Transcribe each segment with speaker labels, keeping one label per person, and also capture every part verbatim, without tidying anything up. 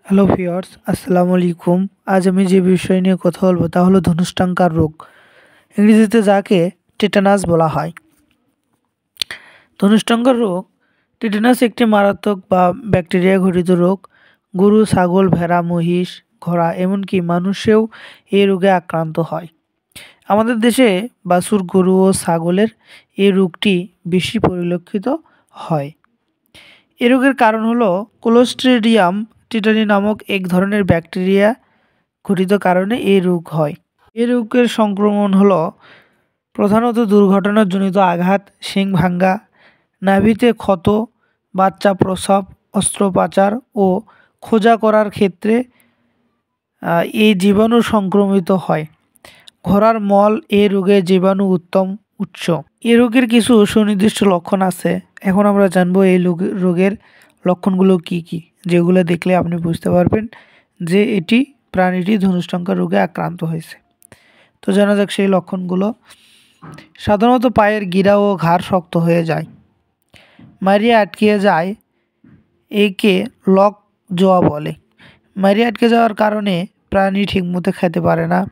Speaker 1: Hello viewers, আসসালামু আলাইকুম। আজ আমি যে বিষয় নিয়ে কথা বলবো তা হলো ধনুষ্টঙ্কার রোগ, ইংরেজিতে যাকে টিটানাস বলা হয়। ধনুষ্টঙ্কার রোগ টিটানাস একটি মারাত্মক বা ব্যাকটেরিয়া ঘটিত রোগ। গরু, ছাগল, ভেড়া, মহিষ, ঘোড়া এমনকি মানুষেও এই রোগে আক্রান্ত হয়। আমাদের দেশে বাছুর, গরু ও ছাগলের এই রোগটি বেশি পরিলক্ষিত হয়। এ রোগের কারণ হলো ক্লোস্ট্রিডিয়াম টিটানি নামক এক ধরনের ব্যাকটেরিয়া ঘটিত কারণে এই রোগ হয়। এই রোগের সংক্রমণ হলো প্রধানত দুর্ঘটনাজনিত আঘাত, শিং ভাঙ্গা, নাভিতে ক্ষত, বাচ্চা প্রসব, অস্ত্রোপচার ও খোঁজা করার ক্ষেত্রে এই জীবাণু সংক্রমিত হয়। ঘোড়ার মল এই রোগের জীবাণু উত্তম উৎস। এই রোগের কিছু সুনির্দিষ্ট লক্ষণ আছে। এখন আমরা জানবো এই রোগের লক্ষণগুলো কি কি, যেগুলো দেখলে আপনি বুঝতে পারবেন যে এটি প্রাণীটি ধনুষ্টঙ্কার রোগে আক্রান্ত হয়েছে। তো জানা যাক সেই লক্ষণগুলো। সাধারণত পায়ের গিরা ও ঘাড় শক্ত হয়ে যায়, মারিয়ে আটকে যায়, একে লক জোয়া বলে। মারিয়ে আটকে যাওয়ার কারণে প্রাণী ঠিকমতো খেতে পারে না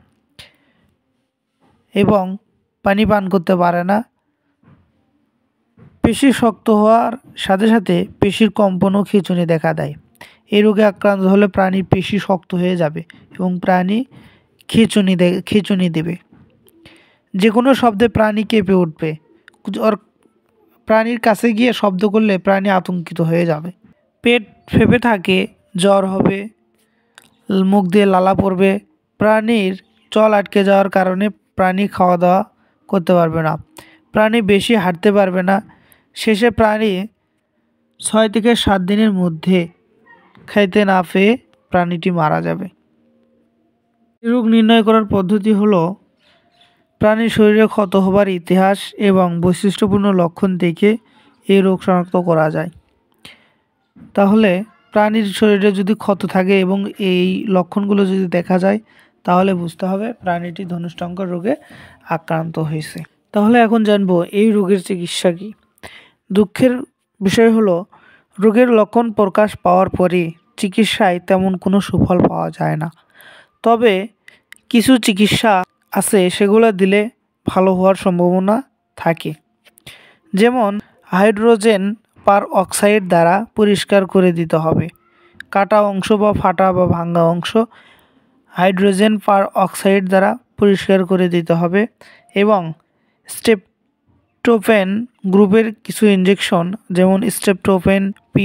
Speaker 1: এবং পানি পান করতে পারে না। পেশি শক্ত হওয়ার সাথে সাথে পেশির কম্পন ও খিঁচুনি দেখা দেয়। এই রোগে আক্রান্ত হলে প্রাণীর পেশি শক্ত হয়ে যাবে এবং প্রাণী খিঁচুনি দে খিঁচুনি দেবে। যে কোনো শব্দে প্রাণী কেঁপে উঠবে। ওর প্রাণীর কাছে গিয়ে শব্দ করলে প্রাণী আতঙ্কিত হয়ে যাবে। পেট ফেঁপে থাকে, জ্বর হবে, মুখ দিয়ে লালা পড়বে। প্রাণীর চল আটকে যাওয়ার কারণে প্রাণী খাওয়া দাওয়া করতে পারবে না, প্রাণী বেশি হাঁটতে পারবে না। শেষে প্রাণী ছয় থেকে সাত দিনের মধ্যে খাইতে না পেয়ে প্রাণীটি মারা যাবে। রোগ নির্ণয় করার পদ্ধতি হলো প্রাণীর শরীরে ক্ষত হবার ইতিহাস এবং বৈশিষ্ট্যপূর্ণ লক্ষণ দেখে এই রোগ শনাক্ত করা যায়। তাহলে প্রাণীর শরীরে যদি ক্ষত থাকে এবং এই লক্ষণগুলো যদি দেখা যায় তাহলে বুঝতে হবে প্রাণীটি ধনুষ্টঙ্কার রোগে আক্রান্ত হয়েছে। তাহলে এখন জানবো এই রোগের চিকিৎসা কী। দুঃখের বিষয় হলো রোগের লক্ষণ প্রকাশ পাওয়ার পরে চিকিৎসায় তেমন কোনো সুফল পাওয়া যায় না। তবে কিছু চিকিৎসা আছে, সেগুলো দিলে ভালো হওয়ার সম্ভাবনা থাকে। যেমন হাইড্রোজেন পার অক্সাইড দ্বারা পরিষ্কার করে দিতে হবে। কাটা অংশ বা ফাটা বা ভাঙ্গা অংশ হাইড্রোজেন পার অক্সাইড দ্বারা পরিষ্কার করে দিতে হবে এবং স্টেপটোফেন গ্রুপের কিছু ইনজেকশন যেমন স্টেপটোফেন, পি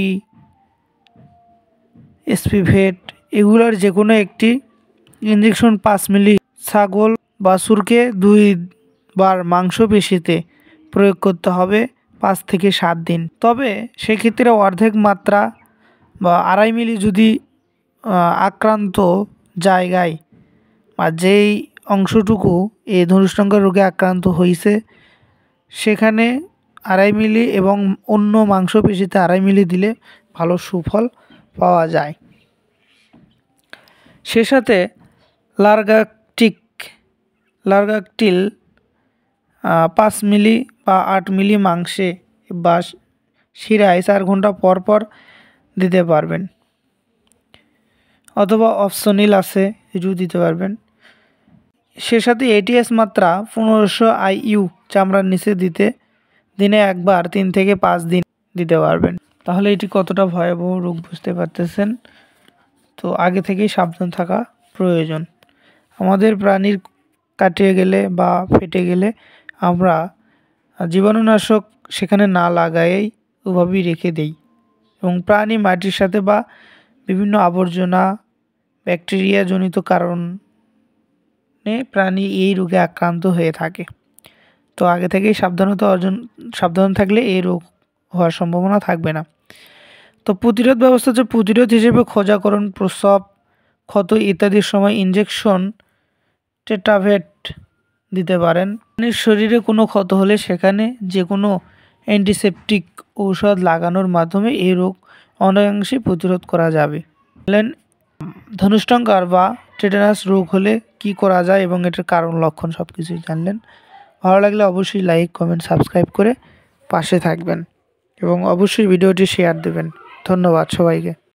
Speaker 1: এসপিভেট এগুলোর যে কোনো একটি ইনজেকশন পাঁচ মিলি ছাগল বাছুরকে দুই বার মাংসপেশিতে প্রয়োগ করতে হবে পাঁচ থেকে সাত দিন। তবে সেক্ষেত্রে অর্ধেক মাত্রা বা আড়াই মিলি যদি আক্রান্ত জায়গায় বা যেই অংশটুকু এই ধনুষ্টঙ্কার রোগে আক্রান্ত হয়েছে সেখানে আড়াই মিলি এবং অন্য মাংসপেশিতে আড়াই মিলি দিলে ভালো সুফল পাওয়া যায়। সে সাথে লার্গাকটিক লার্গাকটিল পাঁচ মিলি বা আট মিলি মাংসে বা শিরায় চার ঘন্টা পর পর দিতে পারবেন, অথবা অপশনিল আছে এটিও দিতে পারবেন। সে সাথে এটিএস মাত্রা পনেরোশো আইইউ চামড়ার নিচে দিতে দিনে একবার তিন থেকে পাঁচ দিন দিতে পারবেন। তাহলে এটি কতটা ভয়াবহ রোগ বুঝতে পারতেছেন। তো আগে থেকেই সাবধান থাকা প্রয়োজন। আমাদের প্রাণীর কাটিয়ে গেলে বা ফেটে গেলে আমরা জীবাণুনাশক সেখানে না লাগায়েই ওভাবেই রেখে দেই এবং প্রাণী মাটির সাথে বা বিভিন্ন আবর্জনা ব্যাকটেরিয়াজনিত কারণে প্রাণী এই রোগে আক্রান্ত হয়ে থাকে। তো আগে থেকেই সাবধানতা অর্জন সাবধান থাকলে এই রোগ হওয়ার সম্ভাবনা থাকবে না। তো প্রতিরোধ ব্যবস্থা হচ্ছে প্রতিরোধ হিসেবে খোঁজাকরণ, প্রসব, ক্ষত ইত্যাদির সময় ইনজেকশন টেট্রাভেট দিতে পারেন। প্রাণীর শরীরে কোনো ক্ষত হলে সেখানে যে কোনো অ্যান্টিসেপটিক ঔষধ লাগানোর মাধ্যমে এই রোগ অনেকাংশে প্রতিরোধ করা যাবে। বললেন ধনুষ্টঙ্কার বা টিটানাস রোগ হলে কি করা যায় এবং এটার কারণ, লক্ষণ সব কিছুই জানলেন। ভালো লাগলে অবশ্যই লাইক, কমেন্ট, সাবস্ক্রাইব করে পাশে থাকবেন এবং অবশ্যই ভিডিওটি শেয়ার দেবেন। ধন্যবাদ সবাইকে।